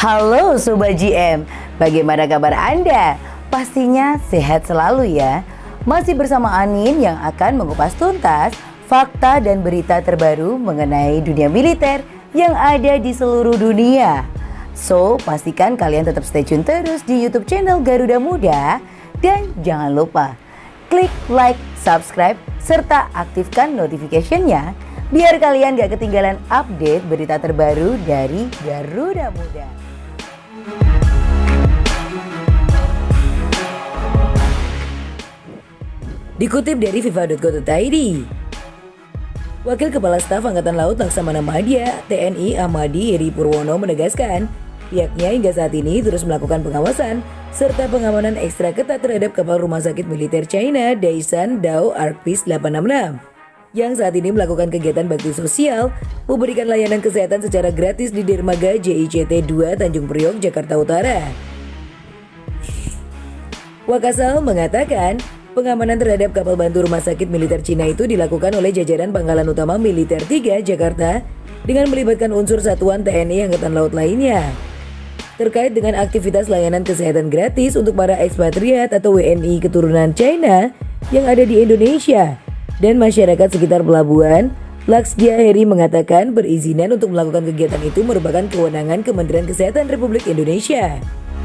Halo Sobat GM, bagaimana kabar Anda? Pastinya sehat selalu ya. Masih bersama Anin yang akan mengupas tuntas fakta dan berita terbaru mengenai dunia militer yang ada di seluruh dunia. So, pastikan kalian tetap stay tune terus di YouTube channel Garuda Muda. Dan jangan lupa klik like, subscribe, serta aktifkan notification-nya biar kalian gak ketinggalan update berita terbaru dari Garuda Muda. Dikutip dari FIFA.co.id, Wakil Kepala Staf Angkatan Laut Laksamana Madya TNI Ahmadi Heri Purwono menegaskan pihaknya hingga saat ini terus melakukan pengawasan serta pengamanan ekstra ketat terhadap kapal rumah sakit militer China Daishan Dao Ark Peace 866 yang saat ini melakukan kegiatan bakti sosial memberikan layanan kesehatan secara gratis di dermaga JICT 2 Tanjung Priok, Jakarta Utara. Wakasal mengatakan pengamanan terhadap kapal bantu rumah sakit militer Cina itu dilakukan oleh jajaran Pangkalan Utama Militer 3 Jakarta dengan melibatkan unsur satuan TNI Angkatan Laut lainnya. Terkait dengan aktivitas layanan kesehatan gratis untuk para ekspatriat atau WNI keturunan China yang ada di Indonesia dan masyarakat sekitar pelabuhan, Laksdia Heri mengatakan perizinan untuk melakukan kegiatan itu merupakan kewenangan Kementerian Kesehatan Republik Indonesia.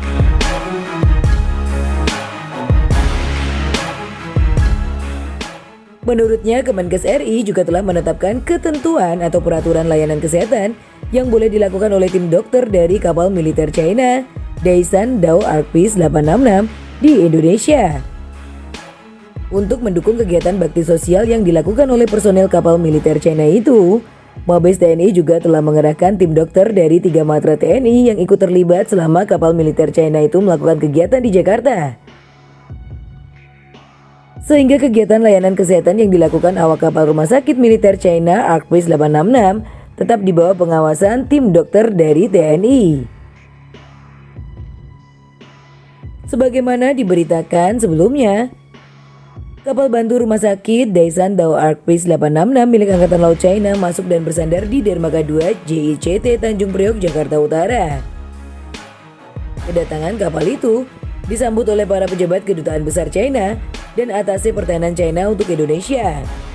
Menurutnya, Kemenkes RI juga telah menetapkan ketentuan atau peraturan layanan kesehatan yang boleh dilakukan oleh tim dokter dari kapal militer China Daishan Dao Ark Peace 866 di Indonesia. Untuk mendukung kegiatan bakti sosial yang dilakukan oleh personel kapal militer China itu, Mabes TNI juga telah mengerahkan tim dokter dari 3 matra TNI yang ikut terlibat selama kapal militer China itu melakukan kegiatan di Jakarta. Sehingga kegiatan layanan kesehatan yang dilakukan awak kapal rumah sakit militer China Ark Peace 866 tetap di bawah pengawasan tim dokter dari TNI. Sebagaimana diberitakan sebelumnya, kapal bantu rumah sakit Daishan Dao Ark Peace 866 milik Angkatan Laut China masuk dan bersandar di Dermaga 2 JICT Tanjung Priok, Jakarta Utara. Kedatangan kapal itu disambut oleh para pejabat kedutaan besar China dan atase pertahanan China untuk Indonesia.